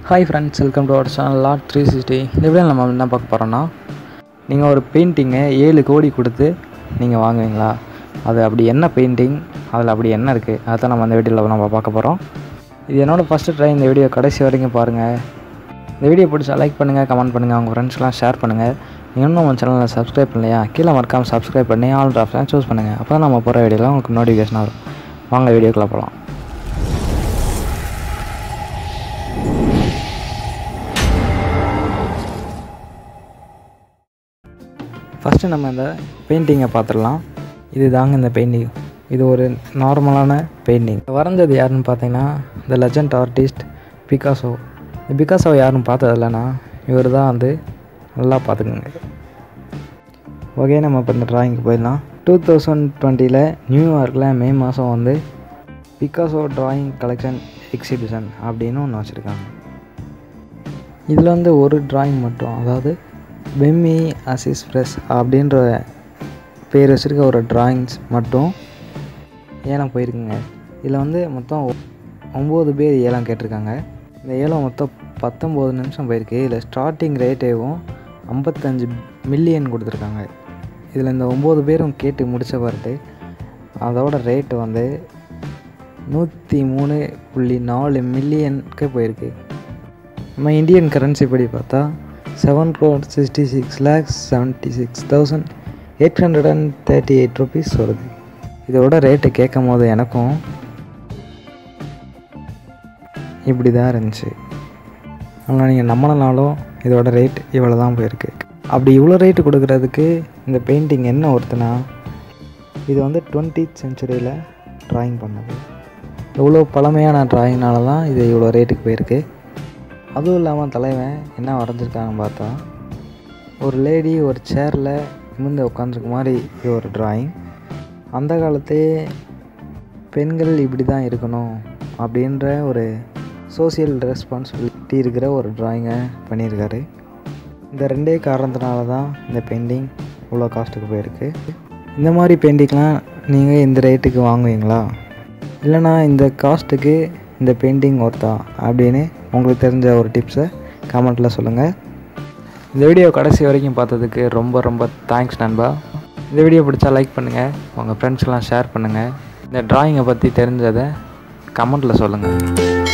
Hi friends, welcome to our channel art360. இந்த வீடியோவில் நம்ம என்ன பார்க்க போகிறோன்னா, நீங்கள் ஒரு பெயிண்டிங்கை 7 கோடி கொடுத்து நீங்கள் வாங்குவீங்களா? அது அப்படி என்ன பெயிண்டிங், அதில் அப்படி என்ன இருக்குது, அதான் நம்ம அந்த வீடியோவில் நம்ம பார்க்க போகிறோம். இது என்னோடய ஃபஸ்ட்டு ட்ரை. இந்த வீடியோ கடைசி வரைக்கும் பாருங்கள். இந்த வீடியோ பிடிச்சா லைக் பண்ணுங்கள், கமெண்ட் பண்ணுங்கள், உங்கள் ஃப்ரெண்ட்ஸ்லாம் ஷேர் பண்ணுங்கள். நீங்கள் இன்னும் நம்ம சேனலில் சப்ஸ்கிரைப் பண்ணலையா? கீழே மறக்காமல் சப்ஸ்கிரைப் பண்ணி ஆல் ஆப்ஷன் சூஸ் பண்ணுங்கள். அப்போ தான் நம்ம போகிற வீடியோவில் உங்களுக்கு நோட்டிஃபிகேஷன் வரும். வாங்க வீடியோக்குள்ளே போகலாம். ஃபஸ்ட்டு நம்ம இந்த பெயிண்டிங்கை பார்த்துடலாம். இது தாங்க இந்த பெயிண்டிங். இது ஒரு நார்மலான பெயிண்டிங். வரைஞ்சது யாருன்னு பார்த்தீங்கன்னா, இந்த லெஜண்ட் ஆர்டிஸ்ட் பிகாசோ. இந்த பிகாசோ யாரும் பார்த்ததில்லைன்னா இவர் தான் வந்து நல்லா பார்த்துக்குங்க. ஓகே, நம்ம இப்போ இந்த ட்ராயிங்க்கு போயிடலாம். 2020 நியூயார்க்கில் மே மாதம் வந்து பிகாசோ ட்ராயிங் கலெக்ஷன் எக்ஸிபிஷன் அப்படின்னு ஒன்று வச்சுருக்காங்க. இதில் வந்து ஒரு ட்ராயிங் மட்டும், அதாவது பெம்மி அசிஸ் ஃப்ரெஷ் அப்படின்ற பேர் வச்சுருக்க ஒரு ட்ராயிங்ஸ் மட்டும் ஏலம் போயிருக்குங்க. இதில் வந்து மொத்தம் 9 பேர் ஏலம் கேட்டிருக்காங்க. இந்த ஏலம் மொத்தம் 19 நிமிஷம் போயிருக்கு. இதில் ஸ்டார்டிங் ரேட்டேவும் 55 மில்லியன் கொடுத்துருக்காங்க. இதில் இந்த 9 பேரும் கேட்டு முடித்த பிறகு அதோட ரேட்டு வந்து 103.4 மில்லியனுக்கு போயிருக்கு. நம்ம இந்தியன் கரன்சி படி பார்த்தா 7,66,76,838 rupees வருது. இதோட ரேட்டு கேட்கும் போது எனக்கும் இப்படி தான் இருந்துச்சு. ஆனால் நீங்கள் நம்மளாலும் இதோட ரேட் இவ்வளோ தான் போயிருக்கு. அப்படி இவ்வளோ ரேட்டு கொடுக்குறதுக்கு இந்த பெயிண்டிங் என்ன ஒருத்தனா, இது வந்து 20th centuryயில் ட்ராயிங் பண்ணது. இவ்வளோ பழமையான ட்ராயிங்னால தான் இது இவ்வளோ ரேட்டுக்கு போயிருக்கு. அதுவும் இல்லாமல் தலைவன் என்ன வரைஞ்சிருக்காங்கன்னு பார்த்தா, ஒரு லேடி ஒரு சேரில் நிமிர்ந்து உட்காந்துருக்க மாதிரி இது ஒரு ட்ராயிங். அந்த காலத்தையே பெண்கள் இப்படி தான் இருக்கணும் அப்படின்ற ஒரு சோசியல் ரெஸ்பான்சிபிலிட்டி இருக்கிற ஒரு ட்ராயிங்கை பண்ணியிருக்காரு. இந்த ரெண்டே காரணத்தினால தான் இந்த பெயிண்டிங் இவ்வளோ காஸ்ட்டுக்கு போயிருக்கு. இந்த மாதிரி பெயிண்டிங்லாம் நீங்கள் இந்த ரேட்டுக்கு வாங்குவீங்களா? இல்லைனா இந்த காஸ்ட்டுக்கு இந்த பெயிண்டிங் ஒர்த்தா அப்படின்னு உங்களுக்கு தெரிஞ்ச ஒரு டிப்ஸை கமெண்ட்டில் சொல்லுங்கள். இந்த வீடியோ கடைசி வரைக்கும் பார்த்ததுக்கு ரொம்ப ரொம்ப தேங்க்ஸ் நண்பா. இந்த வீடியோ பிடிச்சா லைக் பண்ணுங்கள், உங்கள் ஃப்ரெண்ட்ஸ்லாம் ஷேர் பண்ணுங்கள். இந்த ட்ராயிங்கை பற்றி தெரிஞ்சதை கமெண்ட்டில் சொல்லுங்கள்.